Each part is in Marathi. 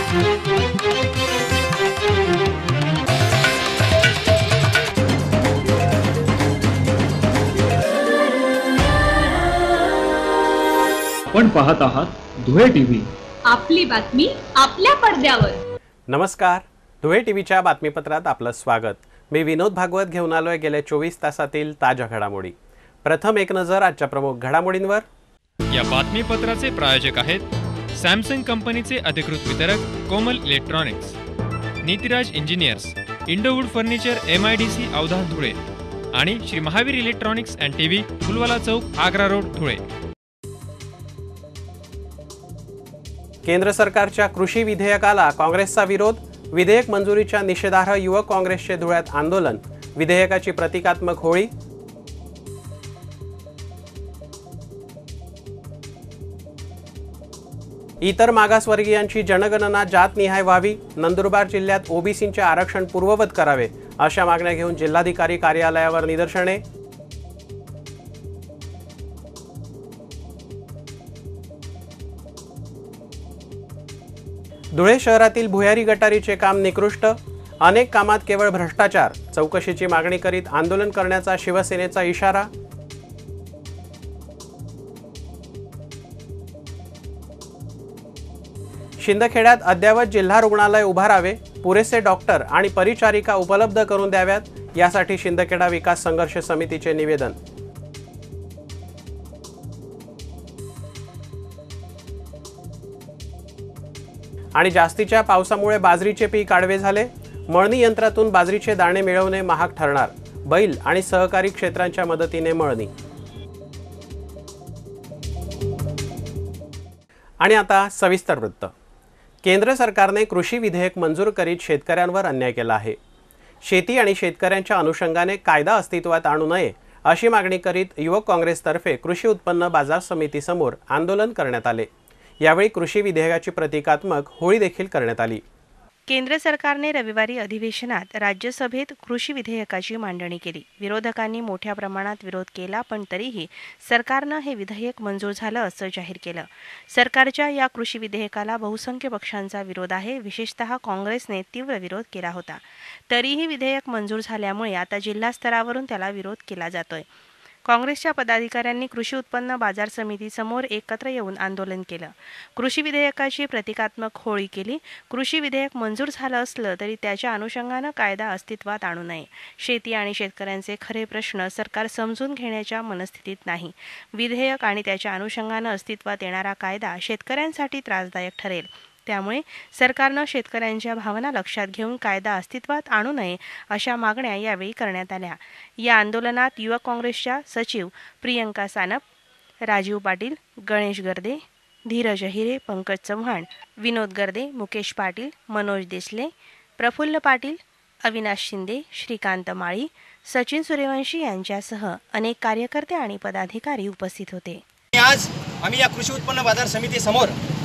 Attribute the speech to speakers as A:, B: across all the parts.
A: पण पाहत आहात धुळे टीव्ही,
B: आपली बातमी आपल्या पडद्यावर।
C: नमस्कार, धुळे टीव्हीच्या बातमीपत्रात आपलं स्वागत। मी विनोद भागवत घेऊन आलोय गेल्या 24 तासातील ताज्या घडामोडी। प्रथम एक नजर आजच्या प्रमुख घडामोडींवर।
D: या बातमीपत्राचे प्रायोजक आहेत सॅमसंग कंपनीचे अधिकृत वितरक Komal electronics, Nitiraj engineers, Indowood furniture, MIDC अवधान धुळे आणि Shri Mahavir electronics and TV, Phulwala Chowk, Agra road, Dhule.
C: केंद्र सरकारच्या कृषी विधेयकाला काँग्रेसचा विरोध। विधेयक मंजुरीच्या निषेधार्थ युवक काँग्रेसचे धुळ्यात आंदोलन। विधेयकाची प्रतिकात्मक होळी। इतर मागासवर्गीयांची जनगणना जातनिहाय व्हावी। नंदुरबार जिल्ह्यात ओबीसींचे आरक्षण पूर्ववत करावे अशा मागण्या घेऊन जिल्हाधिकारी कार्यालयावर निदर्शने। धुळे शहरातील भुयारी गटारीचे काम निकृष्ट। अनेक कामात केवळ भ्रष्टाचार। चौकशीची मागणी करीत आंदोलन करण्याचा शिवसेनेचा इशारा। शिंदखेड्यात अद्ययावत जिल्हा रुग्णालय उभारावे। पुरेसे डॉक्टर आणि परिचारिका उपलब्ध करून द्याव्यात, यासाठी शिंदखेडा विकास संघर्ष समितीचे निवेदन। आणि जास्तीच्या पावसामुळे बाजरीचे पीक आडवे झाले। मळणी यंत्रातून बाजरीचे दाणे मिळवणे महाग ठरणार। बैल आणि सहकारी क्षेत्रांच्या मदतीने मळणी। आणि आता सविस्तर वृत्त। केंद्र सरकारने कृषी विधेयक मंजूर करीत शेतकऱ्यांवर अन्याय केला आहे। शेती आणि शेतकऱ्यांच्या अनुषंगाने कायदा अस्तित्वात आणू नये अशी मागणी करीत युवक काँग्रेसतर्फे कृषी उत्पन्न बाजार समितीसमोर आंदोलन करण्यात आले। यावेळी कृषी विधेयकाची प्रतिकात्मक होळी देखील करण्यात आली।
E: केंद्र सरकारने रविवारी अधिवेशनात राज्यसभेत कृषी विधेयकाची मांडणी केली। विरोधकांनी मोठ्या प्रमाणात विरोध केला, पण तरीही सरकारनं हे विधेयक मंजूर झालं असं जाहीर केलं। सरकारच्या या कृषी विधेयकाला बहुसंख्य पक्षांचा विरोध आहे। विशेषतः काँग्रेसने तीव्र विरोध केला होता। तरीही विधेयक मंजूर झाल्यामुळे आता जिल्हा स्तरावरून त्याला विरोध केला जातोय। काँग्रेसच्या पदाधिकाऱ्यांनी कृषी उत्पन्न बाजार समितीसमोर एकत्र येऊन आंदोलन केलं। कृषी विधेयकाची प्रतिकात्मक होळी केली। कृषी विधेयक मंजूर झालं असलं तरी त्याच्या अनुषंगानं कायदा अस्तित्वात आणू नये। शेती आणि शेतकऱ्यांचे खरे प्रश्न सरकार समजून घेण्याच्या मनस्थितीत नाही। विधेयक आणि त्याच्या अनुषंगानं अस्तित्वात येणारा कायदा शेतकऱ्यांसाठी त्रासदायक ठरेल। त्यामुळे सरकारनं शेतकऱ्यांच्या भावना लक्षात घेऊन कायदा अस्तित्वात आणू नये अशा मागण्या यावेळी करण्यात आल्या। या आंदोलनात युवक काँग्रेसच्या सचिव प्रियंका सानप, राजीव पाटील, गणेश गर्दे, धीरज हिरे, पंकज चव्हाण, विनोद गर्दे, मुकेश पाटील, मनोज देसले, प्रफुल्ल पाटील, अविनाश शिंदे, श्रीकांत माळी, सचिन सूर्यवंशी यांच्यासह अनेक कार्यकर्ते आणि पदाधिकारी उपस्थित होते।
F: आज आम्ही या कृषी उत्पन्न बाजार समिती समोर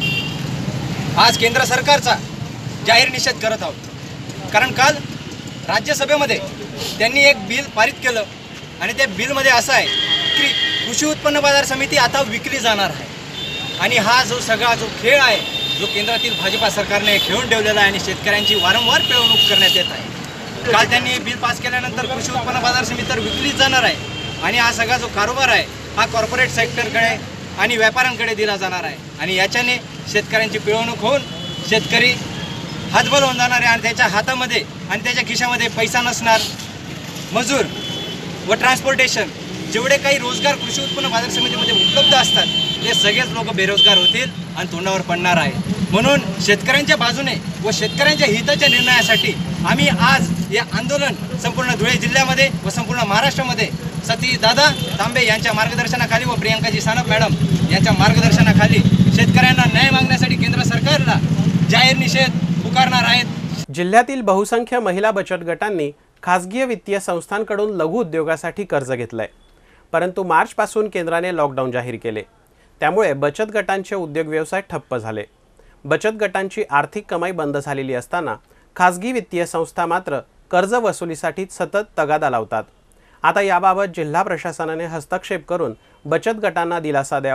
F: आज केंद्र सरकारचा जाहीर निषेध करत आहोत। कारण काल राज्यसभेमध्ये त्यांनी एक बिल पारित केलं आणि त्या बिलमध्ये असं आहे की कृषी उत्पन्न बाजार समिती आता विकली जाणार आहे। आणि हा जो सगळा जो खेळ आहे, जो केंद्रातील भाजपा सरकारने खेळून ठेवलेला आहे आणि शेतकऱ्यांची वारंवार पिळवणूक करण्यात येत आहे। काल त्यांनी बिल पास केल्यानंतर कृषी उत्पन्न बाजार समिती तर विकलीच जाणार आहे आणि हा सगळा जो कारभार आहे हा कॉर्पोरेट सेक्टरकडे आणि व्यापाऱ्यांकडे दिला जाणार आहे। आणि याच्याने शेतकऱ्यांची पिळवणूक होऊन शेतकरी हातबल होऊन जाणार आहे आणि त्याच्या हातामध्ये आणि त्याच्या खिशामध्ये पैसा नसणार। मजूर व ट्रान्सपोर्टेशन जेवढे काही रोजगार कृषी उत्पन्न बाजार समितीमध्ये उपलब्ध असतात ते सगळेच लोक बेरोजगार होतील आणि तोंडावर पडणार आहे। म्हणून शेतकऱ्यांच्या बाजूने व शेतकऱ्यांच्या हिताच्या निर्णयासाठी आम्ही आज हे आंदोलन संपूर्ण धुळे जिल्ह्यामध्ये व संपूर्ण महाराष्ट्रामध्ये सतीश दादा तांबे यांच्या मार्गदर्शनाखाली व प्रियंकाजी सानप मॅडम यांच्या मार्गदर्शनाखाली शेतकऱ्यांना न्याय मागण्यासाठी केंद्र सरकारला जाहीर निषेध पुकारणार आहेत।
C: जिल्ह्यातील बहुसंख्य महिला बचत गटांनी खासगी वित्तीय संस्थांकडून लघु उद्योगासाठी कर्ज घेतलंय, परंतु मार्चपासून केंद्राने लॉकडाऊन जाहीर केले। त्यामुळे बचत गटांचे उद्योग व्यवसाय ठप्प झाले। बचत गटांची आर्थिक कमाई बंद झालेली असताना खासगी वित्तीय संस्था मात्र कर्ज वसुलीसाठी सतत तगादा लावतात। आता याबाबत जिल्हा प्रशासनाने हस्तक्षेप करून बचत गटांना दिलासा द्यावा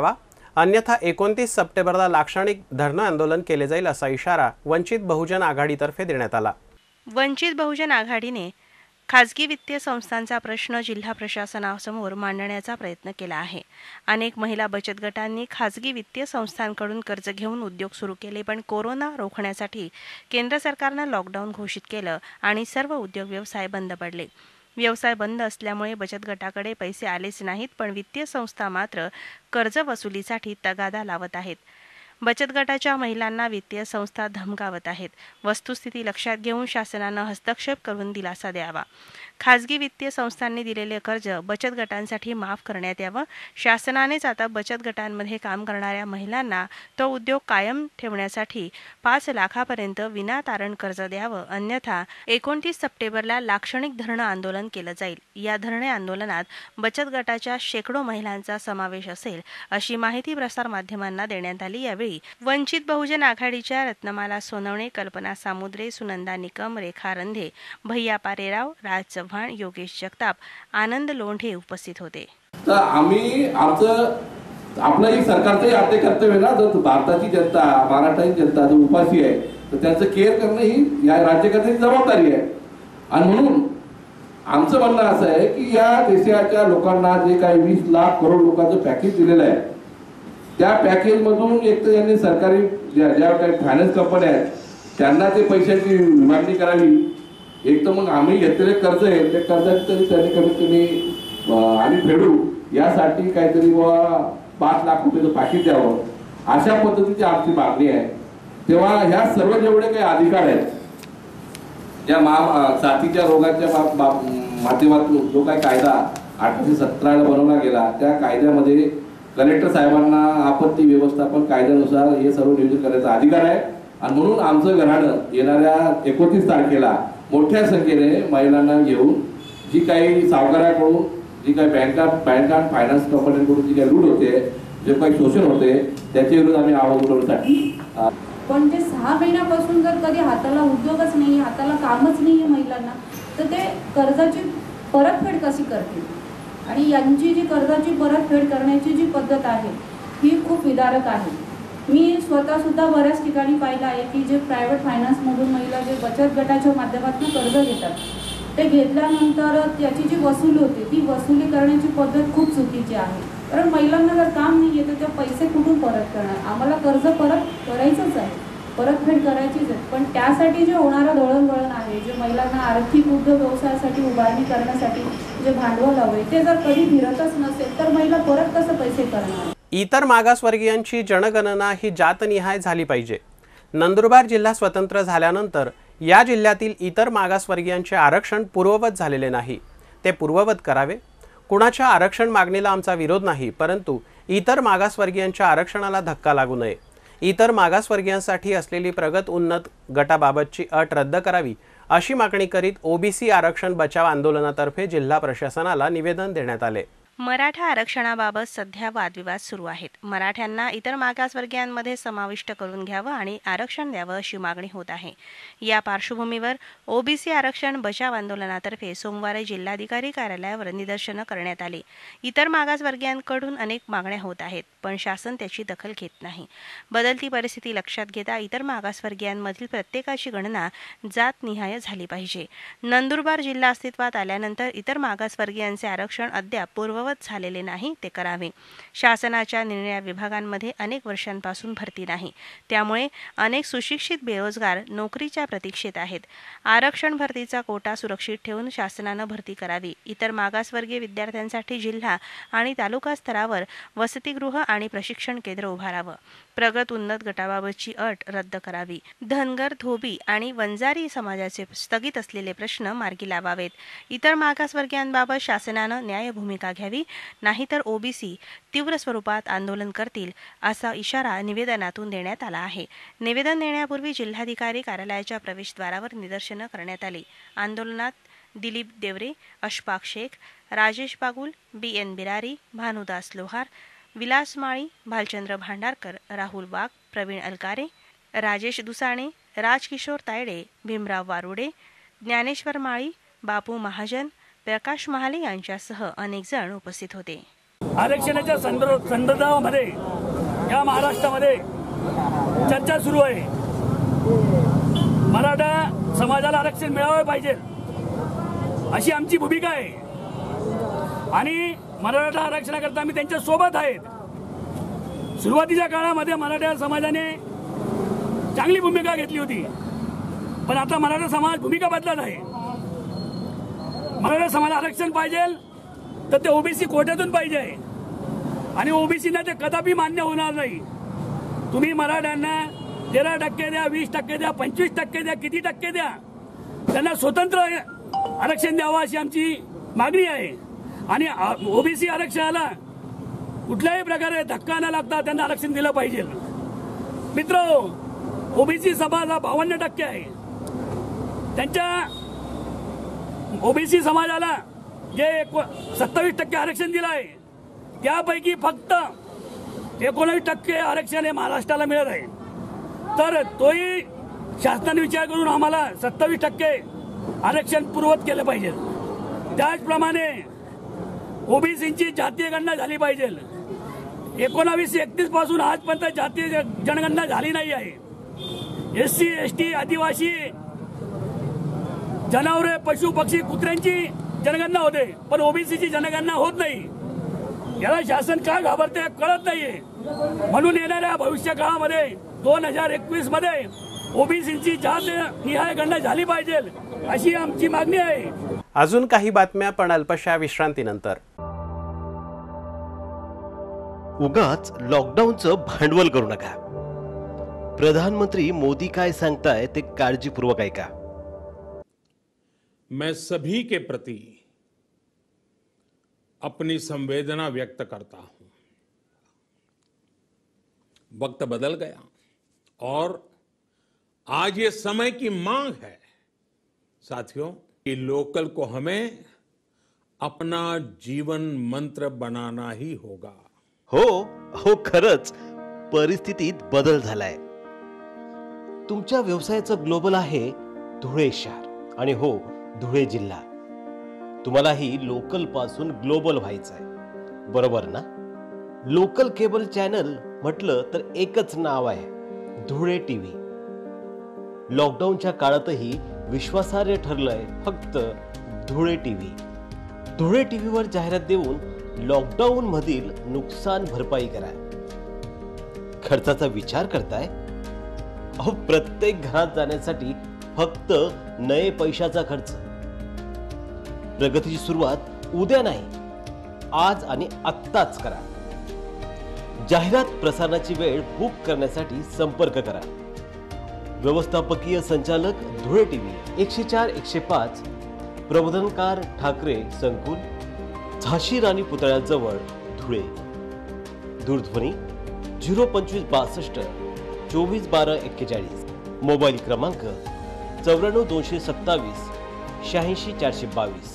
C: अन्यथा 29 सप्टेंबरला लाक्षणिक धरणं आंदोलन केले जाईल असा इशारा वंचित बहुजन आघाडीतर्फे देण्यात आला।
E: वंचित बहुजन आघाडीने खाजगी वित्तीय संस्थांचा प्रश्न जिल्हा प्रशासनासमोर मांडण्याचा प्रयत्न केला आहे। अनेक महिला बचत गटांनी खाजगी वित्तीय संस्थांकडून कर्ज घेऊन उद्योग सुरू केले, पण कोरोना रोखण्यासाठी केंद्र सरकारनं लॉकडाऊन घोषित केलं आणि सर्व उद्योग व्यवसाय बंद पडले। व्यवसाय बंद असल्यामुळे बचत गटाकडे पैसे आलेच नाहीत, पण वित्तीय संस्था मात्र कर्ज वसुलीसाठी तगादा लावत आहेत। बचत गटाच्या महिलांना वित्तीय संस्था धमकावत आहेत। वस्तुस्थिती लक्षात घेऊन शासनानं हस्तक्षेप करून दिलासा द्यावा। खाजगी वित्तीय संस्थांनी दिलेले कर्ज बचत गटांसाठी माफ करण्यात यावं। शासनानेच आता बचत गटांमध्ये काम करणाऱ्या महिलांना तो उद्योग कायम ठेवण्यासाठी 5 लाखापर्यंत विनातारण कर्ज द्यावं, अन्यथा 29 सप्टेंबरला लाक्षणिक धरणं आंदोलन केलं जाईल। या धरणे आंदोलनात बचत गटाच्या शेकडो महिलांचा समावेश असेल अशी माहिती प्रसार माध्यमांना देण्यात आली। यावेळी वंचित बहुजन आघाडीच्या रत्नमाला सोनवणे, कल्पना सामुद्रे, सुनंदा निकम, रेखा रंधे, भैया पारेराव, राज चव्हाण, योगेश जगताप, आनंद लोंढे उपस्थित होते।
G: तर आम्ही आपलंही सरकारचंही आपले कर्तव्य ना, जर भारताची जनता, महाराष्ट्राची जनता जो उपाशी आहे तर त्यांचं केअर करणं ही या राज्यकर्त्याची जबाबदारी आहे। आणि म्हणून आमचं म्हणणं असं आहे की या देशाच्या लोकांना जे काही 20 लाख करोड लोकांचं पॅकेज दिलेलं आहे, त्या पॅकेजमधून एक तर यांनी सरकारी ज्या काही फायनान्स कंपन्या आहेत त्यांना ते पैशाची विभागणी करावी, एक तर मग आम्ही घेतलेले कर्ज आहे त्या कर्जाची तरी त्यांनी कमीत कमी आम्ही फेडू यासाठी काहीतरी 5 लाख रुपयाचं पॅकेज द्यावं, अशा पद्धतीची आमची मागणी आहे। तेव्हा ह्या सर्व जेवढे काही अधिकार आहेत ज्या साथीच्या रोगाच्या माध्यमातून जो काही कायदा 1817 बनवला गेला त्या कायद्यामध्ये कलेक्टर साहेबांना आपत्ती व्यवस्थापन कायद्यानुसार हे सर्व नियोजन करण्याचा अधिकार आहे। आणि म्हणून आमचं घराणं येणाऱ्या 29 तारखेला मोठ्या संख्येने महिलांना घेऊन जी काही सावकाराकडून जी काही बँका फायनान्स कंपन्यांकडून जी काही लूट होते, जे काही शोषण होते त्याच्या विरुद्ध आम्ही आवाज उठवण्यासाठी।
H: पण जे 6 महिन्यापासून जर कधी हाताला उद्योगच नाही, हाताला कामच नाही महिलांना, तर ते कर्जाची परतफेड कशी करतील? आणि यांची जी कर्जाची परतफेड करण्याची जी पद्धत आहे ही खूप विदारक आहे। मी स्वतःसुद्धा बऱ्याच ठिकाणी पाहिलं आहे की जे प्रायव्हेट फायनान्समधून महिला जे बचत गटाच्या माध्यमातून कर्ज घेतात, ते घेतल्यानंतर त्याची जी वसुली होते ती वसुली करण्याची पद्धत खूप चुकीची आहे। कारण महिलांना जर काम नाही येतं ते पैसे कुठून परत करणार? आम्हाला कर्ज परत करायचंच आहे, परतफेड करायचीच आहे, पण त्यासाठी जे होणारं दळणवळण आहे, जे महिलांना आर्थिक उद्योग व्यवसायासाठी उभारणी करण्यासाठी जे भांडवल हवे ते जर कधी फिरतच नसेल तर महिला परत कसं पैसे करणार?
C: इतर मागासवर्गीयांची जनगणना ही जातनिहाय झाली पाहिजे। नंदुरबार जिल्हा स्वतंत्र झाल्यानंतर या जिल्ह्यातील इतर मागासवर्गीयांचे आरक्षण पूर्ववत झालेले नाही, ते पूर्ववत करावे। कुणाच्या आरक्षण मागणीला आमचा विरोध नाही, परंतु इतर मागासवर्गीयांच्या आरक्षणाला धक्का लागू नये। इतर मागासवर्गीयांसाठी असलेली प्रगत उन्नत गटाबाबतची अट रद्द करावी अशी मागणी करीत ओबीसी आरक्षण बचाव आंदोलनातर्फे जिल्हा प्रशासनाला निवेदन देण्यात आले।
E: मराठा आरक्षणाबाबत सध्या वादविवाद सुरू आहेत। मराठ्यांना इतर मागासवर्गीयांमध्ये समाविष्ट करून घ्यावं आणि आरक्षण द्यावं अशी मागणी होत आहे। या पार्श्वभूमीवर ओबीसी आरक्षण बचाव आंदोलनातर्फे सोमवारी जिल्हाधिकारी कार्यालयावर निदर्शनं करण्यात आली। इतर मागासवर्गीयांकडून अनेक मागण्या होत आहेत, पण शासन त्याची दखल घेत नाही। बदलती परिस्थिती लक्षात घेता इतर मागासवर्गीयांमधील प्रत्येकाची गणना जातनिहाय झाली पाहिजे। नंदुरबार जिल्हा अस्तित्वात आल्यानंतर इतर मागासवर्गीयांचे आरक्षण अद्याप पूर्ववत झालेले नाही, ते करावे। शासनाच्या निर्णय विभागांमध्ये अनेक वर्षांपासून भरती नाही, त्यामुळे अनेक सुशिक्षित बेरोजगार नोकरीच्या प्रतीक्षेत आहेत। आरक्षण भरतीचा कोटा सुरक्षित ठेवून शासनानं भरती करावी। इतर मागासवर्गीय विद्यार्थ्यांसाठी जिल्हा आणि तालुका स्तरावर वसतिगृह आणि प्रशिक्षण केंद्र उभारावं। प्रगत उन्नत गटाबाबतची अट रद्द करावी। धनगर, धोबी आणि वंजारी समाजाचे स्थगित असलेले प्रश्न मार्गी लावावेत। इतर मागासवर्गीयांबाबत शासनानं न्याय भूमिका घ्यावी, नाहीतर ओबीसी तीव्र स्वरूपात आंदोलन करतील असा इशारा निवेदनातून देण्यात आला आहे। निवेदन देण्यापूर्वी जिल्हाधिकारी कार्यालयाच्या प्रवेशद्वारावर निदर्शनं करण्यात आली। आंदोलनात दिलीप देवरे, अशफाक शेख, राजेश बागुल, BN बिरारी, भानुदास लोहार, विलास माळी, भालचंद्र भांडारकर, राहुल वाघ, प्रवीण अलकारे, राजेश दुसाणे, राजकिशोर तायडे, भीमराव वारुडे, ज्ञानेश्वर माळी, बापू महाजन, प्रकाश महाले यांच्यासह अनेक जण उपस्थित होते।
I: आरक्षणाच्या संदर्भामध्ये या महाराष्ट्रामध्ये चर्चा सुरू आहे. मराठा समाजाला आरक्षण मिळावे पाहिजे अशी आमची भूमिका आहे आणि मराठा आरक्षणाकरता आम्ही त्यांच्या सोबत आहेत. सुरुवातीच्या काळामध्ये मराठा समाजाने चांगली भूमिका घेतली होती, पण आता मराठा समाज भूमिका बदलत आहे. मराठा समाज आरक्षण पाहिजे तर ते ओबीसी कोट्यातून पाहिजे आणि ओबीसीना ते कदापि मान्य होणार नाही. तुम्ही मराठ्यांना 13% द्या, 20% द्या, 25% द्या, किती टक्के द्या, त्यांना स्वतंत्र आरक्षण द्यावं अशी आमची मागणी आहे. आणि ओबीसी आरक्षणाला कुठल्याही प्रकारे धक्का न लागता त्यांना आरक्षण दिलं पाहिजे. मित्र, ओबीसी समाज हा 52% आहे. त्यांच्या ओबीसी समाजाला जे 27% आरक्षण दिलं आहे त्यापैकी फक्त 19% आरक्षण हे महाराष्ट्राला मिळत आहे. तर तोही शासनाने विचार करून आम्हाला 27% आरक्षण पुरवत केलं पाहिजे. त्याचप्रमाणे ओबीसीची जातीय गणना झाली पाहिजे. 1931 पासून आजपर्यंत जातीय जनगणना झाली नाही आहे. SC, ST, आदिवासी, जनावरे, पशु पक्षी, कुत्र्यांची जनगणना होते, पण ओबीसीची जनगणना होत नाही. याला शासन का घाबरते कळत नाहीये. म्हणून येणाऱ्या भविष्य काळामध्ये 2021 मध्ये ओबीसीची जात निहाय गणना झाली पाहिजे अशी आमची मागणी आहे.
C: अजून काही बातम्या, पण अल्पशा विश्रांतीनंतर.
J: उगाच लॉकडाऊनचं भांडवल करू नका. प्रधानमंत्री मोदी काय सांगताय ते काळजीपूर्वक ऐका.
K: मैं सभी के प्रति अपनी संवेदना व्यक्त करता हूं. वक्त बदल गया और आज ये समय की मांग है साथियों कि लोकल को हमें अपना जीवन मंत्र बनाना ही होगा.
J: हो खरंच परिस्थितीत बदल झालाय. तुमच्या व्यवसायाचं ग्लोबल आहे धुळे शहर आणि हो धुळे जिल्हा. तुम्हालाही लोकल पासून ग्लोबल व्हायचंय, बरोबर ना? लोकल केबल चॅनल म्हटलं तर एकच नाव आहे, धुळे टीव्ही. लॉकडाऊनच्या काळातही विश्वासार्ह ठरलंय फक्त धुळे टीव्ही. धुळे टीव्हीवर जाहिरात देऊन लॉकडाऊन मधील नुकसान भरपाई करा. खर्चाचा विचार करताय? अहो, प्रत्येक घरात जाण्यासाठी फक्त नये पैशाचा खर्च. प्रगतीची सुरुवात उद्या नाही, आज आणि आत्ताच करा. जाहिरात प्रसारणाची वेळ बुक करण्यासाठी संपर्क करा. व्यवस्थापकीय संचालक धुळे टीव्ही, 104-105 प्रबोधनकार ठाकरे संकुल, झाशी राणी पुतळ्याजवळ धुळे. दूरध्वनी 02562 241241. मोबाईल क्रमांक 94 227 86 422,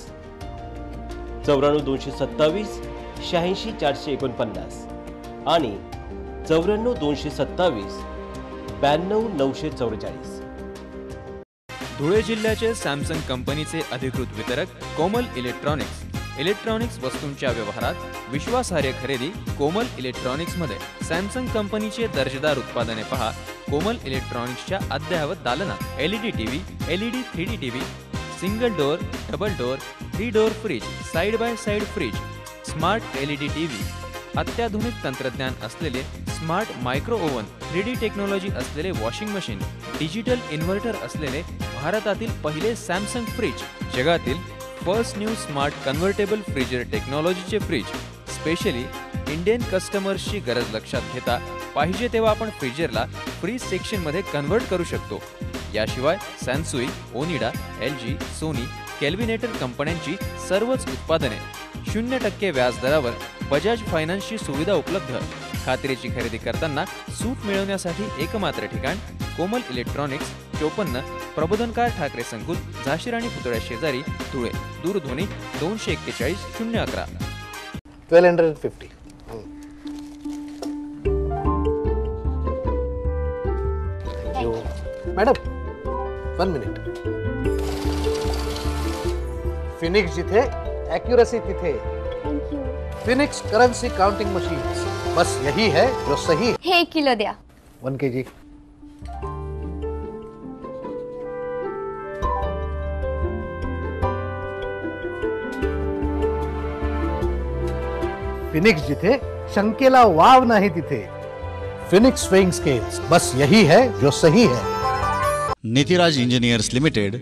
J: 94 227 86 449 आणि 94 227 92 944.
D: धुळे जिल्ह्याचे सॅमसंग कंपनीचे अधिकृत वितरक कोमल इलेक्ट्रॉनिक्स. इलेक्ट्रॉनिक्स वस्तूंच्या व्यवहारात विश्वासार्ह खरेदी कोमल इलेक्ट्रॉनिक्स मध्ये. सॅमसंग कंपनीचे दर्जेदार उत्पादने पहा कोमल इलेक्ट्रॉनिक्सच्या अद्ययावत दालनात. LED TV, LED 3D TV, single door, double door, 3 door fridge, side by side fridge, smart LED TV, अत्याधुनिक तंत्रज्ञान असलेले smart micro oven, 3D technology असलेले वॉशिंग मशीन, डिजिटल इन्व्हर्टर असलेले भारतातील पहिले सॅमसंग फ्रीज, जगातील first new smart convertible freezer टेक्नॉलॉजीचे फ्रीज. स्पेशली इंडियन कस्टमर्सची गरज लक्षात घेता पाहिजे तेव्हा आपण फ्रीजरला फ्रीज सेक्शन मध्ये कन्व्हर्ट करू शकतो. याशिवाय Sansui, Onida, LG, Sony, Kelvinator कंपन्यांची सर्वच उत्पादने 0% व्याज दरावर बजाज फायनान्सची सुविधा उपलब्ध. खात्रीची खरेदी करताना सूट मिळवण्यासाठी एकमात्र ठिकाण कोमल इलेक्ट्रॉनिक्स, 54 प्रबोधनकार ठाकरे संकुल, झाशी राणी पुतळ्या शेजारी, धुळे. दूरध्वनी 241 011.
L: 1250. Madam 1 minute. फिनिक्स जिथे ॲक्युरसी तिथे. Phoenix currency counting machines. बस यही है जो सही है।
M: हे 1 किलो द्या.
L: 1 kg. फिनिक्स जिथे शंकेला वाव नाही तिथे. फिनिक्स वेइंग स्केल्स, बस यही है जो सही है.
N: Nitiraj engineers limited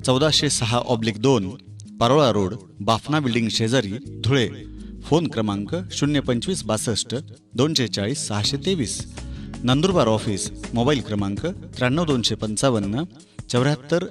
N: 1406/2 Parola road, Bafna building शेजारी, धुळे. फोन क्रमांक 025 62 240 623. नंदुरबार ऑफिस. मोबाईल क्रमांक 93 255 74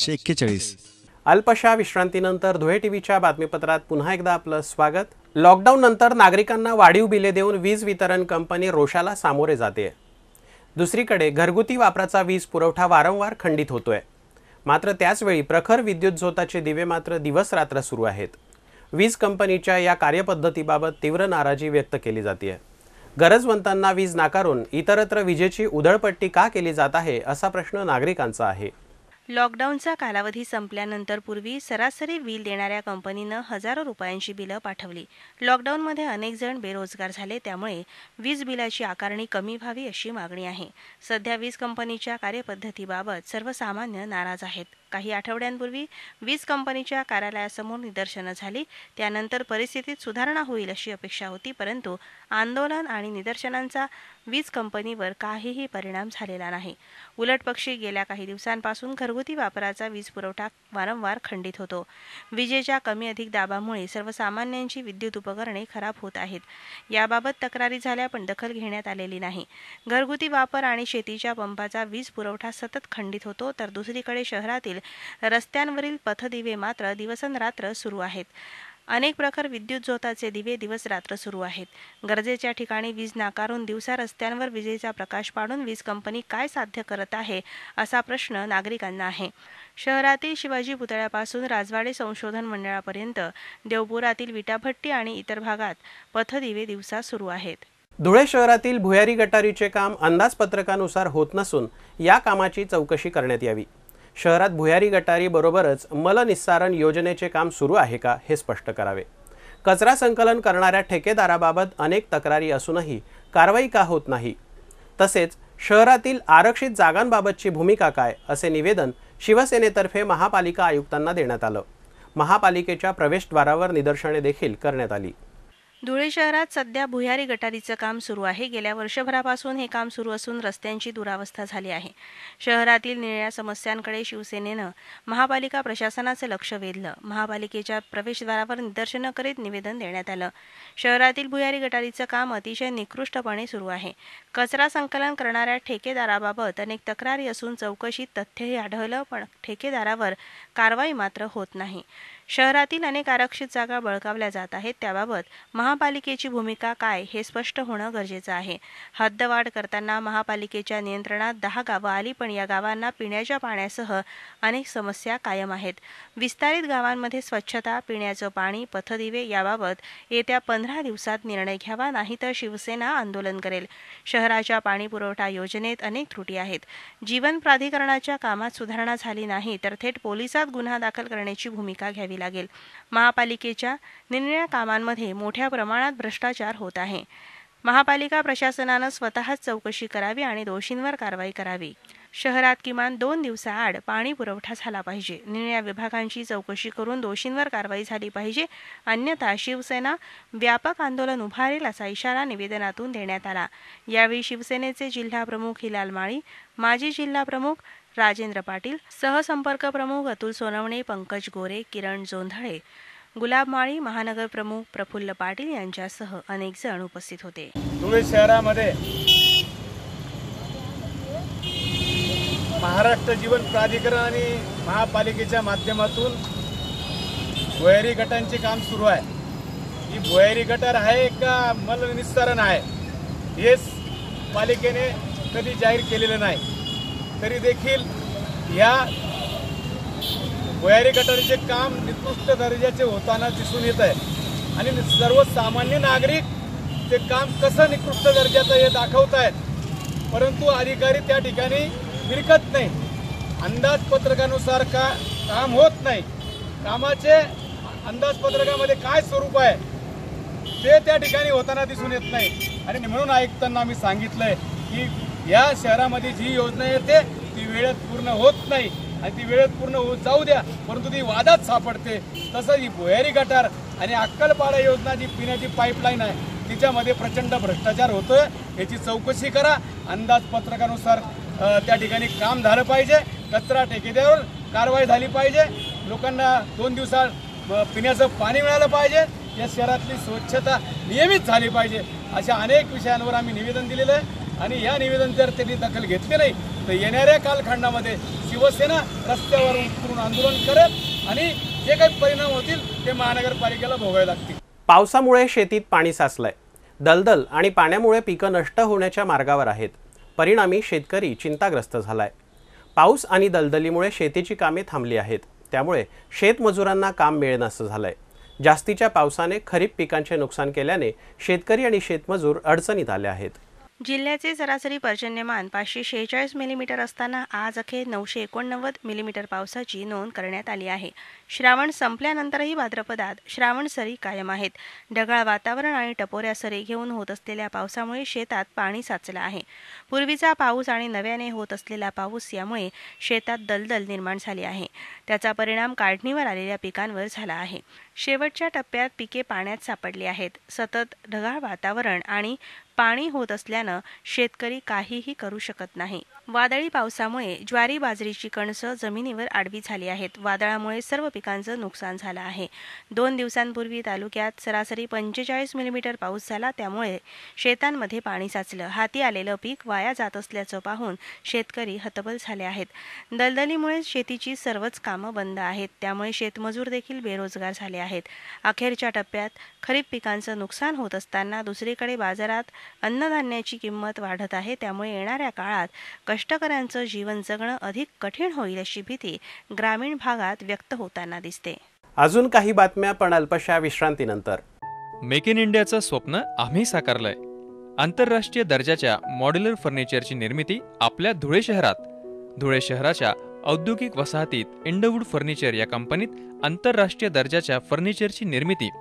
N: 741.
C: अल्पशा विश्रांतीनंतर धुळे टीव्हीच्या बातमीपत्रात पुन्हा एकदा आपलं स्वागत. लॉकडाऊन नंतर नागरिकांना वाढीव बिले देऊन वीज वितरण कंपनी रोषाला सामोरे जाते. दुसरीकडे घरगुती वापराचा वीज पुरवठा वारंवार खंडित होतोय. मात्र त्याचवेळी प्रखर विद्युत झोताचे दिवे मात्र दिवस रात्र सुरू आहेत. वीज कंपनीच्या या कार्यपद्धतीबाबत तीव्र नाराजी व्यक्त केली जाते. गरजवंतांना वीज नाकारून इतरत्र विजेची उधळपट्टी का केली जात आहे असा प्रश्न नागरिकांचा आहे.
E: लॉकडाऊनचा कालावधी संपल्यानंतर पूर्वी सरासरी बिल देणाऱ्या कंपनीनं हजारो रुपयांची बिलं पाठवली. लॉकडाऊनमध्ये अनेक जण बेरोजगार झाले, त्यामुळे वीज बिलाची आकारणी कमी व्हावी अशी मागणी आहे. सध्या वीज कंपनीच्या कार्यपद्धतीबाबत सर्वसामान्य नाराज आहेत. काही आठवड्यांपूर्वी वीज कंपनीच्या कार्यालयासमोर निदर्शनं झाली. त्यानंतर परिस्थितीत सुधारणा होईल अशी अपेक्षा होती, परंतु आंदोलन आणि निदर्शनांचा वीज कंपनीवर काहीही परिणाम झालेला नाही. उलटपक्षी गेल्या काही दिवसांपासून घरगुती वापराचा वीज पुरवठा वारंवार खंडित होतो. विजेच्या कमी अधिक दाबामुळे सर्वसामान्यांची विद्युत उपकरणे खराब होत आहेत. याबाबत तक्रारी झाल्या, पण दखल घेण्यात आलेली नाही. घरगुती वापर आणि शेतीच्या पंपाचा वीज पुरवठा सतत खंडित होतो, तर दुसरीकडे शहरातील रस्त्यांवरील पथदिवे मात्र दिवसरात्र सुरू आहेत. अनेक प्रखर विद्युत झोताचे दिवे दिवस रात्र सुरू आहेत. गरजेच्या ठिकाणी वीज नाकारून दिवसा रस्त्यांवर विजेचा प्रकाश पाडून वीज कंपनी काय साध्य करत आहे असा प्रश्न नागरिकांना आहे. शहरातील शिवाजी पुतळ्यापासून राजवाडे संशोधन मंडळापर्यंत देवपुरातील विटाभट्टी आणि इतर भागात पथदिवे दिवसा सुरू आहेत.
C: धुळे शहरातील भुयारी गटारीचे काम अंदाजपत्रकानुसार होत नसून या कामाची चौकशी करण्यात यावी. शहरात भुयारी गटारी बरोबरच मलनिस्सारण योजनेचे काम सुरू आहे का हे स्पष्ट करावे. कचरा संकलन करणाऱ्या ठेकेदाराबाबत अनेक तक्रारी असूनही कारवाई का होत नाही. तसेच शहरातील आरक्षित जागांबाबतची भूमिका काय असे निवेदन शिवसेनेतर्फे महापालिका आयुक्तांना देण्यात आलं. महापालिकेच्या प्रवेशद्वारावर निदर्शने देखील करण्यात आली.
E: धुळे शहरात सध्या भुयारी गटारीचं काम सुरू आहे. गेल्या वर्षभरापासून हे काम सुरू असून रस्त्यांची दुरावस्था झाली आहे. शहरातील निळ्या समस्यांकडे शिवसेनेनं महापालिका प्रशासनाचं लक्ष वेधलं. महापालिकेच्या प्रवेशद्वारावर निदर्शनं करीत निवेदन देण्यात आलं. शहरातील भुयारी गटारीचं काम अतिशय निकृष्टपणे सुरू आहे. कचरा संकलन करणाऱ्या ठेकेदाराबाबत अनेक तक्रारी असून चौकशीत तथ्यही आढळलं, पण ठेकेदारावर कारवाई मात्र होत नाही. शहरातील अनेक आरक्षित जागा बळकावल्या जात आहेत. त्याबाबत महापालिकेची भूमिका काय हे स्पष्ट होणं गरजेचं आहे. हद्दवाढ करताना महापालिकेच्या नियंत्रणात 10 गावं आली, पण या गावांना पिण्याच्या पाण्यासह अनेक समस्या कायम आहेत. विस्तारित गावांमध्ये स्वच्छता, पिण्याचं पाणी, पथदिवे याबाबत येत्या 15 दिवसात निर्णय घ्यावा, नाहीतर शिवसेना आंदोलन करेल. शहराच्या पाणी पुरवठा योजनेत अनेक त्रुटी आहेत. जीवन प्राधिकरणाच्या कामात सुधारणा झाली नाही तर थेट पोलिसात गुन्हा दाखल करण्याची भूमिका घ्यावी लागेल. महापालिकेच्या निरनिराळ्या कामांमध्ये मोठ्या प्रमाणात भ्रष्टाचार होत आहे. महापालिका प्रशासनानं स्वतःच चौकशी करावी आणि दोषींवर कारवाई करावी. शहरात किमान 2 दिवसाआड पाणी पुरवठा झाला पाहिजे. निरनिराळ्या विभागांची चौकशी करून दोषींवर कारवाई झाली पाहिजे, अन्यथा शिवसेना व्यापक आंदोलन उभारेल असा इशारा निवेदनातून देण्यात आला. यावेळी शिवसेनेचे जिल्हा प्रमुख हिलाल माळी, माजी जिल्हा प्रमुख राजेंद्र पाटील, सहसंपर्क प्रमुख अतुल सोनवणे, पंकज गोरे, किरण जोंधळे, गुलाब माळी, महानगर प्रमुख प्रफुल्ल पाटील यांच्यासह अनेक जण उपस्थित होते.
O: धुळे शहरामध्ये महाराष्ट्र जीवन प्राधिकरण आणि महापालिकेच्या माध्यमातून भुयारी गटांचे काम सुरू आहे. ही भुयारी गटार आहे का मलनिस्सारण आहे हेच पालिकेने कधी जाहीर केलेलं नाही. तरी देखील या भुयारी गटारीचे काम निकृष्ट दर्जाचे होताना दिसून येत आहे आणि सर्वसामान्य नागरिक ते काम कसं निकृष्ट दर्जाचं हे दाखवत आहेत, परंतु अधिकारी त्या ठिकाणी फिरकत नाही. अंदाजपत्रकानुसार काम होत नाही. कामाचे अंदाजपत्रकामध्ये काय स्वरूप आहे ते त्या ठिकाणी होताना दिसून येत नाही. आणि म्हणून आयुक्तांना आम्ही सांगितलंय की या शहरामध्ये जी योजना येते ती वेळेत पूर्ण होत नाही आणि ती वेळेत पूर्ण होत जाऊ द्या, परंतु ती वादात सापडते. तसंच ही भुयारी गटार आणि अक्कलपाडा योजना जी पिण्याची पाईपलाईन आहे तिच्यामध्ये प्रचंड भ्रष्टाचार होतोय. याची चौकशी करा. अंदाजपत्रकानुसार त्या ठिकाणी काम झालं पाहिजे. कचरा ठेकेदारावर कारवाई झाली पाहिजे. लोकांना 2 दिवसात पिण्याचं पाणी मिळालं पाहिजे. या शहरातली स्वच्छता नियमित झाली पाहिजे. अशा अनेक विषयांवर आम्ही निवेदन दिलेलं आहे आणि या निवेदन जर त्यांनी दखल घेतली नाही तर येणाऱ्या कालखंडामध्ये शिवसेना रस्त्यावर उतरून आंदोलन करेल आणि जे काही परिणाम होतील ते महानगरपालिकेला भोगावे लागतील.
C: पावसामुळे शेतीत पाणी साचलंय. दलदल आणि पाण्यामुळे पिकं नष्ट होण्याच्या मार्गावर आहेत. परिणामी शेतकरी चिंताग्रस्त झालाय. पाऊस आणि दलदलीमुळे शेतीची कामे थांबली आहेत. त्यामुळे शेतमजुरांना काम मिळेनासं झालंय. जास्तीच्या पावसाने खरीप पिकांचे नुकसान केल्याने शेतकरी आणि शेतमजूर अडचणीत आले आहेत.
E: जिल्ह्याचे सरासरी पर्जन्यमान 546 मिलीमीटर असताना आज अखेर 989 मिलीमीटर पावसाची नोंद करण्यात आली आहे. श्रावण संपल्यानंतरही भाद्रपदात श्रावण सरी कायम आहेत. ढगाळ वातावरण आणि टपोऱ्या सरी घेऊन होत असलेल्या पावसामुळे शेतात पाणी साचलं आहे. पूर्वीचा पाऊस आणि नव्याने होत असलेला पाऊस यामुळे शेतात दलदल निर्माण झाली आहे. त्याचा परिणाम काढणीवर आलेल्या पिकांवर झाला आहे. शेवटच्या टप्प्यात पिके पाण्यात सापडली आहेत. सतत ढगाळ वातावरण आणि पाणी होत असल्यानं शेतकरी काहीही करू शकत नाही. वादळी पावसामुळे ज्वारी बाजरीची कणसं जमिनीवर आडवी झाली आहेत. वादळामुळे सर्व पिकांचं नुकसान झालं आहे. 2 दिवसांपूर्वी तालुक्यात सरासरी 45 मिलीमीटर पाऊस झाला. त्यामुळे शेतांमध्ये पाणी साचलं. हाती आलेलं पीक वाया जात असल्याचं पाहून शेतकरी हतबल झाले आहेत. दलदलीमुळे शेतीची सर्वच कामं बंद आहेत. त्यामुळे शेतमजूर देखील बेरोजगार झाले आहेत. अखेरच्या टप्प्यात खरीप पिकांचं नुकसान होत असताना दुसरीकडे बाजारात अन्नधान्याची किंमत वाढत आहे. त्यामुळे येणाऱ्या काळात कष्टकऱ्यांचं जीवन जगणं अधिक कठीण होईल अशी भीती ग्रामीण भागात व्यक्त होताना दिसते.
C: अजून काही बातम्या पण अल्पशा विश्रांतीनंतर.
D: मेक इन इंडियाचं स्वप्न आम्ही साकारलंय. आंतरराष्ट्रीय दर्जाच्या मॉड्युलर फर्निचरची निर्मिती आपल्या धुळे शहरात. धुळे शहराच्या औद्योगिक वसाहतीत इंडोवूड फर्निचर या कंपनीत आंतरराष्ट्रीय दर्जाच्या फर्निचरची निर्मिती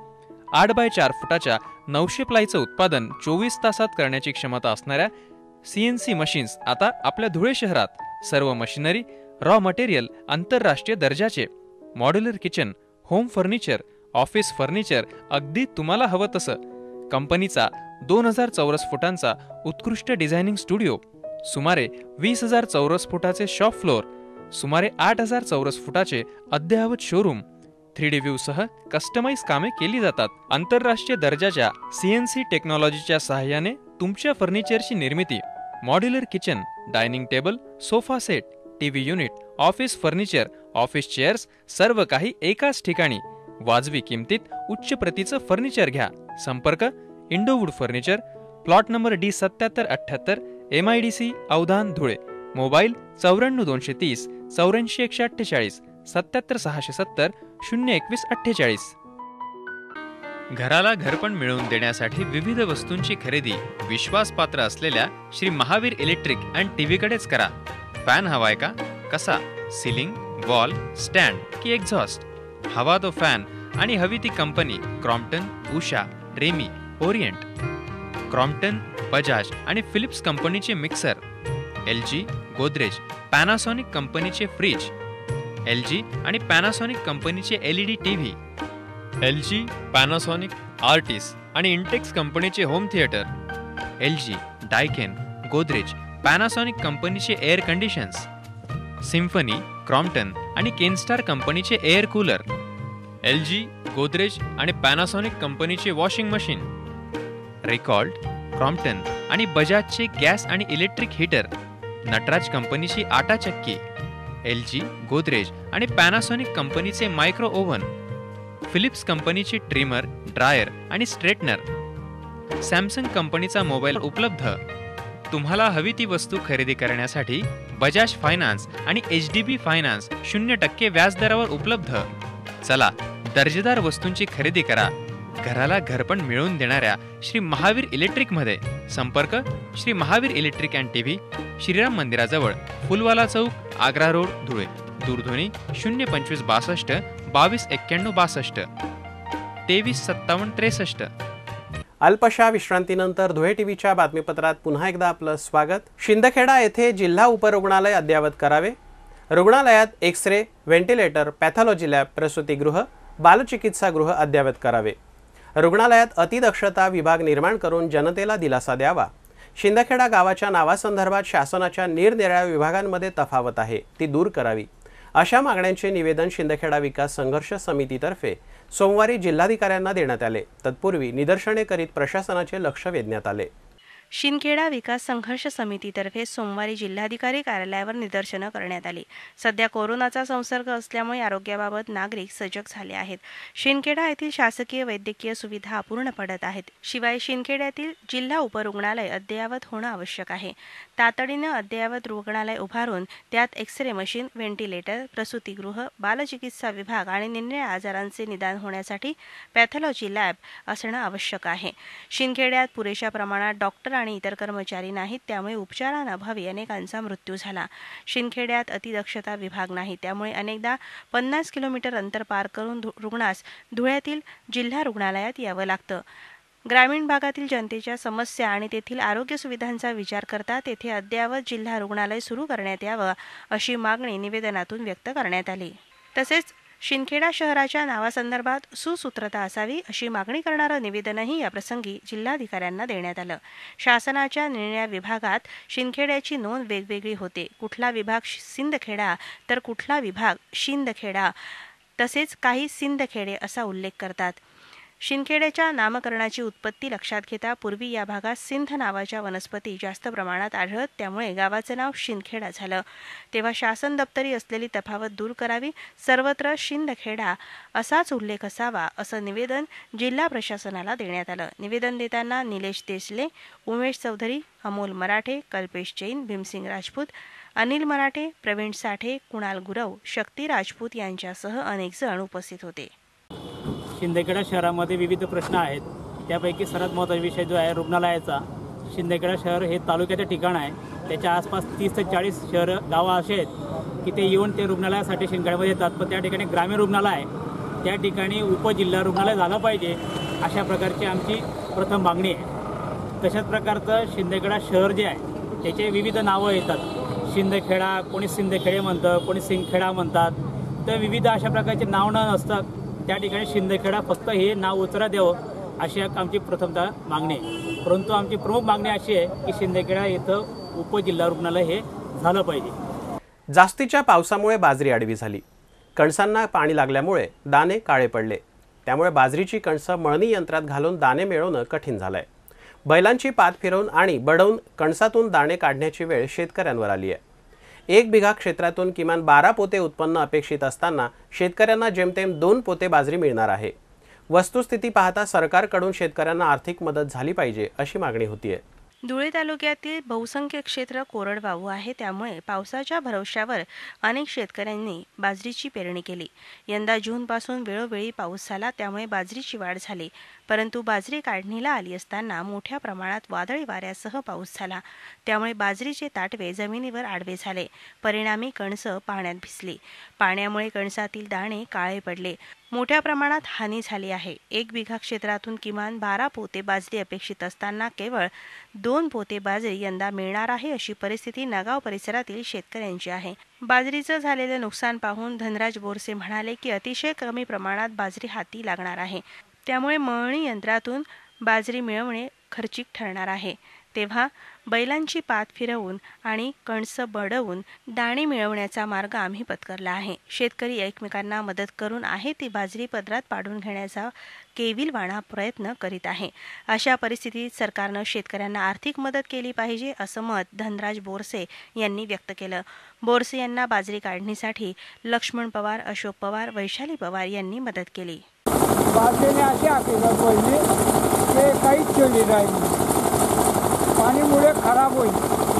D: 8x4 फुटाच्या 900 प्लायचं उत्पादन 24 तासात करण्याची क्षमता असणाऱ्या CNC मशीन्स आता आपल्या धुळे शहरात. सर्व मशिनरी, रॉ मटेरियल आंतरराष्ट्रीय दर्जाचे. Modular kitchen, home furniture, office furniture अगदी तुम्हाला हवं तसं. कंपनीचा 2000 चौरस फुटांचा उत्कृष्ट डिझायनिंग स्टुडिओ, सुमारे 20,000 चौरस फुटाचे शॉप फ्लोअर, सुमारे 8,000 चौरस फुटाचे अद्ययावत शोरूम. 3D व्ह्यू सह कस्टमाइज कामे केली जातात. आंतरराष्ट्रीय दर्जाच्या CNC टेक्नॉलॉजीच्या सहाय्याने तुमच्या फर्निचरची निर्मिती. Modular kitchen, dining table, sofa set, TV unit, office furniture, office chairs सर्व काही एकाच ठिकाणी. वाजवी किमतीत उच्च प्रतीचं फर्निचर घ्या. संपर्क Indowood furniture, plot number D7778, MIDC अवधान धुळे. मोबाईल 94 230 84 148 77 670 021 48. घराला घरपण मिळवून देण्यासाठी विविध वस्तूंची खरेदी विश्वासपात्र असलेल्या श्री महावीर इलेक्ट्रिक अँड टीव्हीकडेच करा. फॅन हवाय का? कसा? सिलिंग, वॉल, स्टँड की एक्झॉस्ट? हवा तो फॅन आणि हवी ती company. Crompton, Usha, Remi, Orient. Crompton, Bajaj आणि फिलिप्स कंपनीचे मिक्सर. LG, गोदरेज, पॅनासॉनिक कंपनीचे फ्रीज. LG आणि पॅनासॉनिक कंपनीचे LED TV. LG, Panasonic, Artis आणि इंटेक्स कंपनीचे home theatre. LG, Daikin, Godrej, Panasonic कंपनीचे एअर कंडिशन्स. सिम्फनी, क्रॉम्प्टन आणि केनस्टार कंपनीचे एअर कूलर. LG, गोदरेज आणि पॅनासॉनिक कंपनीचे वॉशिंग मशीन. रिकॉल्ड, क्रॉम्प्टन आणि बजाजचे गॅस आणि इलेक्ट्रिक हीटर. नटराज कंपनीची आटा चक्की. LG, गोदरेज आणि पॅनासॉनिक कंपनीचे मायक्रो ओव्हन. फिलिप्स कंपनीचे ट्रिमर, ड्रायर आणि स्ट्रेटनर. सॅमसंग कंपनीचा मोबाईल उपलब्ध. तुम्हाला हवी ती वस्तू खरेदी करण्यासाठी बजाज फायनान्स आणि HDB फायनान्स 0% व्याजदरावर उपलब्ध. चला, दर्जेदार वस्तूंची खरेदी करा. घराला घरपण मिळवून देणाऱ्या श्री महावीर इलेक्ट्रिकमध्ये. संपर्क Shri Mahavir electric and TV, Shriram मंदिराजवळ, फुलवाला चौक, आग्रा रोड, धुळे. दूरध्वनी 025 62 22 91 62 23 57 63.
C: अल्पशा विश्रांतीनंतर धुळे टीव्हीच्या बातमीपत्रात पुन्हा एकदा आपलं स्वागत। शिंदखेडा येथे जिल्हा उपरुग्णालय अद्ययावत करावे। रुग्णालयात एक्स-रे, व्हेंटिलेटर, पॅथॉलॉजी लॅब, प्रसूतीगृह, बालचिकित्सागृह अद्ययावत करावे। रुग्णालयात अतिदक्षता विभाग निर्माण करून जनतेला दिलासा द्यावा। शिंदखेडा गावाच्या नावासंदर्भात शासनाच्या निरनिराळ्या विभागांमध्ये तफावत आहे, ती दूर करावी। अशा मागण्यांचे निवेदन शिंदखेडा विकास संघर्ष समितीतर्फे सोमवारी जिल्हाधिकाऱ्यांना देण्यात आले। तत्पूर्वी निदर्शने करीत प्रशासनाचे लक्ष वेधण्यात आले।
E: शिंदखेडा विकास संघर्ष समितीतर्फे सोमवारी जिल्हाधिकारी कार्यालयावर निदर्शनं करण्यात आली। सध्या कोरोनाचा संसर्ग असल्यामुळे आरोग्याबाबत नागरिक सजग झाले आहेत। शिंदखेडा येथील शासकीय वैद्यकीय सुविधा अपूर्ण पडत आहेत। शिवाय शिंदखेड्यातील जिल्हा उपरुग्णालय अद्ययावत होणं आवश्यक आहे। तातडीनं अद्ययावत रुग्णालय उभारून त्यात एक्स-रे मशीन, व्हेंटिलेटर, प्रसूतीगृह, बालचिकित्सा विभाग आणि निरनिराळ्या आजारांचे निदान होण्यासाठी पॅथॉलॉजी लॅब असणं आवश्यक आहे। शिंदखेड्यात पुरेशा प्रमाणात डॉक्टर आणि इतर कर्मचारी नाहीत, त्यामुळे उपचारांअभावी अनेकांचा मृत्यू झाला। शिंदखेड्यात अतिदक्षता विभाग नाही, त्यामुळे अनेकदा 50 किलोमीटर अंतर पार करून रुग्णास धुळ्यातील जिल्हा रुग्णालयात यावं लागतं। ग्रामीण भागातील जनतेच्या समस्या आणि तेथील आरोग्य सुविधांचा विचार करता तेथे अद्ययावत जिल्हा रुग्णालय सुरू करण्यात यावं अशी मागणी निवेदनातून व्यक्त करण्यात आली। तसेच शिंदखेडा शहराच्या नावासंदर्भात सुसूत्रता असावी अशी मागणी करणारं निवेदनही या प्रसंगी जिल्हाधिकाऱ्यांना देण्यात आलं। शासनाच्या निर्णया विभागात शिंदखेड्याची नोंद वेगवेगळी होते। कुठला विभाग सिंदखेडा तर कुठला विभाग शिंदखेडा, तसेच काही सिंदखेडे असा उल्लेख करतात। शिंदखेड्याच्या नामकरणाची उत्पत्ती लक्षात घेता पूर्वी या भागात सिंध नावाच्या वनस्पती जास्त प्रमाणात आढळत, त्यामुळे गावाचं नाव शिंदखेडा झालं। तेव्हा शासन दप्तरी असलेली तफावत दूर करावी, सर्वत्र शिंदखेडा असाच उल्लेख असावा असं निवेदन जिल्हा प्रशासनाला देण्यात आलं। निवेदन देताना निलेश देसले, उमेश चौधरी, अमोल मराठे, कल्पेश जैन, भीमसिंग राजपूत, अनिल मराठे, प्रवीण साठे, कुणाल गुरव, शक्ती राजपूत यांच्यासह अनेक जण उपस्थित होते।
I: शिंदखेडा शहरामध्ये विविध प्रश्न आहेत, त्यापैकी सर्वात महत्त्वाचा विषय जो आहे रुग्णालयाचा। शिंदखेडा शहर हे तालुक्याचे ठिकाण आहे, त्याच्या आसपास 30 ते 40 गावं असे आहेत की ते येऊन ते रुग्णालयासाठी शिंदखेड्यामध्ये येतात, पण त्या ठिकाणी ग्रामीण रुग्णालय आहे, त्या ठिकाणी उपजिल्हा रुग्णालय झालं पाहिजे अशा प्रकारची आमची प्रथम मागणी आहे। तशाच प्रकारचं शिंदखेडा शहर जे आहे त्याचे विविध नावं येतात, शिंदखेडा, कोणी सिंदखेडे म्हणतं, कोणी सिंदखेडा म्हणतात, तर विविध अशा प्रकारचे नाव न असतात त्या ठिकाणी शिंदखेडा फक्त हे नाव उचरा द्यावं अशी आमची प्रथमतः मागणी आहे। परंतु आमची प्रमुख मागणी अशी आहे की शिंदखेडा इथं उपजिल्हा रुग्णालय हे झालं पाहिजे।
C: जास्तीच्या पावसामुळे बाजरी आडवी झाली। कणसांना पाणी लागल्यामुळे दाणे काळे पडले, त्यामुळे बाजरीची कणसं मळणी यंत्रात घालून दाणे मिळवणं कठीण झालंय। बैलांची पात फिरवून आणि बडवून कणसातून दाणे काढण्याची वेळ शेतकऱ्यांवर आली आहे। 1 बिघा क्षेत्रातून किमान 12 पोते उत्पन्न अपेक्षित असताना शेतकऱ्यांना जेमतेम 2 पोते बाजरी मिळणार आहे। वस्तुस्थिती पाहता सरकारकडून शेतकऱ्यांना आर्थिक मदत झाली पाहिजे अशी मागणी होतीये।
E: धुळे तालुक्यातील बहुसंख्य क्षेत्र कोरडवाहू आहे, त्यामुळे पावसाच्या भरवशावर अनेक शेतकऱ्यांनी बाजरीची पेरणी केली। यंदा जूनपासून वेळोवेळी पाऊस झाला, त्यामुळे बाजरीची वाढ झाली, परंतु बाजरी काढणीला आली असताना मोठ्या प्रमाणात वादळी वाऱ्यासह पाऊस झाला, त्यामुळे बाजरीचे ताटवे जमिनीवर आडवे झाले। परिणामी कणस पाण्यात भिजली। पाण्यामुळे कणसातील दाणे काळे पडले। मोठ्या प्रमाणात हानी झाली आहे। 1 बिघा क्षेत्रातून किमान 12 पोते बाजरी अपेक्षित असताना केवळ 2 पोते बाजरी यंदा मिळणार आहे अशी परिस्थिती नगाव परिसरातील शेतकऱ्यांची आहे। बाजरीचं झालेलं नुकसान पाहून धनराज बोरसे म्हणाले की अतिशय कमी प्रमाणात बाजरी हाती लागणार आहे, त्यामुळे मळणी यंत्रातून बाजरी मिळवणे खर्चिक ठरणार आहे। तेव्हा बैलांची पात फिरवून आणि कणस बडवून दाणे मिळवण्याचा मार्ग आम्ही पत्करला आहे। शेतकरी एकमेकांना मदत करून आहे ती बाजरी पदरात पाडून घेण्याचा केविलवाणा प्रयत्न करीत आहे। अशा परिस्थितीत सरकारनं शेतकऱ्यांना आर्थिक मदत केली पाहिजे असं मत धनराज बोरसे यांनी व्यक्त केलं। बोरसे यांना बाजरी काढणीसाठी लक्ष्मण पवार, अशोक पवार, वैशाली पवार यांनी मदत केली।
M: बाजरीने अशी हकीकत पहिली ते काहीच केली नाही, पाणीमुळे खराब होईल,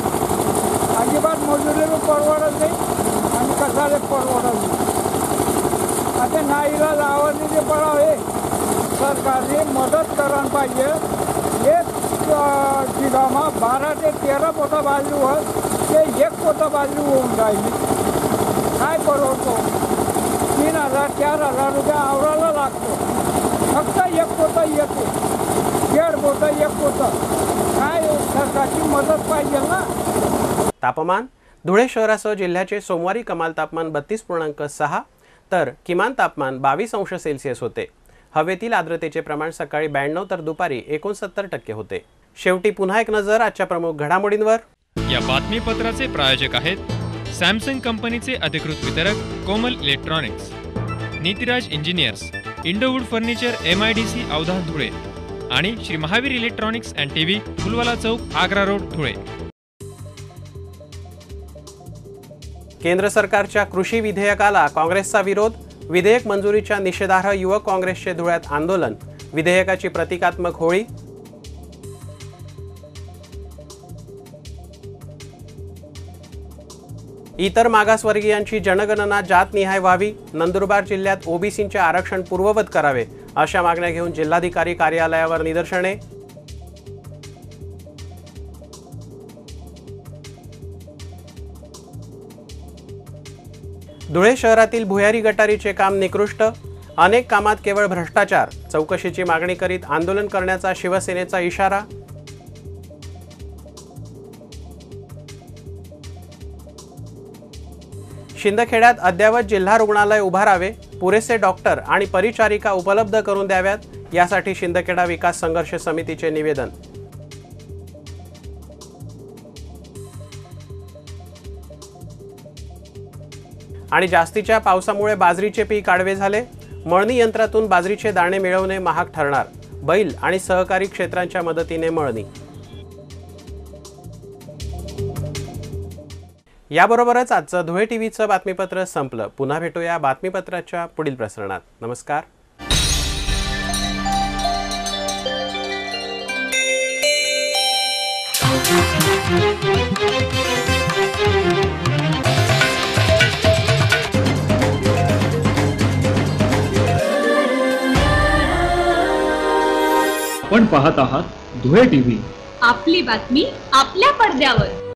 M: अजिबात मजुरीला परवडत नाही आणि कसाले परवडत नाही। आता नाईलाज आवाजीचे पडावे, सरकारने मदत करायला पाहिजे। 1 बिघामा 12 ते 13 पोता बाजरी होत, ते 1 पोता बाजरी होऊन राहिली, काय परवडतो? 3000 4000 रुपये आवरायला लागतो, फक्त 1 पोता येतो। 1.5 पोतं 1 पोतं काय सरकारची मदत पाहिजे ना.
C: तापमान धुळे शहरासह जिल्ह्याचे सोमवारी कमाल तापमान 32.6 तर किमान तापमान 22 अंश सेल्सिअस होते. हवेतील आर्द्रतेचे प्रमाण सकाळी 92 तर दुपारी 69% होते. शेवटी पुन्हा एक नजर आजच्या प्रमुख घडामोडींवर.
D: या बातमीपत्राचे प्रायोजक आहेत सॅमसंग कंपनीचे अधिकृत वितरक Komal electronics, Nitiraj engineers, Indowood furniture MIDC अवधान धुळे आणि Shri Mahavir electronics and TV Phulwala Chowk Agra road Dhule.
C: केंद्र सरकारच्या कृषी विधेयकाला काँग्रेसचा विरोध. विधेयक मंजुरीच्या निषेधार्ह युवक काँग्रेसचे धुळ्यात आंदोलन. विधेयकाची प्रतिकात्मक होळी. इतर मागासवर्गीयांची जनगणना जातनिहाय व्हावी. नंदुरबार जिल्ह्यात ओबीसींचे आरक्षण पूर्ववत करावे अशा मागण्या घेऊन जिल्हाधिकारी कार्यालयावर निदर्शने. धुळे शहरातील भुयारी गटारीचे काम निकृष्ट. अनेक कामात केवळ भ्रष्टाचार. चौकशीची मागणी करीत आंदोलन करण्याचा शिवसेनेचा इशारा. शिंदखेड्यात अद्ययावत जिल्हा रुग्णालय उभारावे. पुरेसे डॉक्टर आणि परिचारिका उपलब्ध करून द्याव्यात. यासाठी शिंदखेडा विकास संघर्ष समितीचे निवेदन. आणि जास्तीच्या पावसामुळे बाजरीचे पीक आडवे झाले. मळणी यंत्रातून बाजरीचे दाणे मिळवणे महाग ठरणार. बैल आणि सहकारी क्षेत्रांच्या मदतीने मळणी. याबरोबरच आजचं धुळे टीव्हीचं बातमीपत्र संपलं. पुन्हा भेटूया बातमीपत्राच्या पुढील प्रसारणात. नमस्कार.
A: आपण पाहत आहात धुळे टीव्ही.
B: आपली बातमी आपल्या पडद्यावर.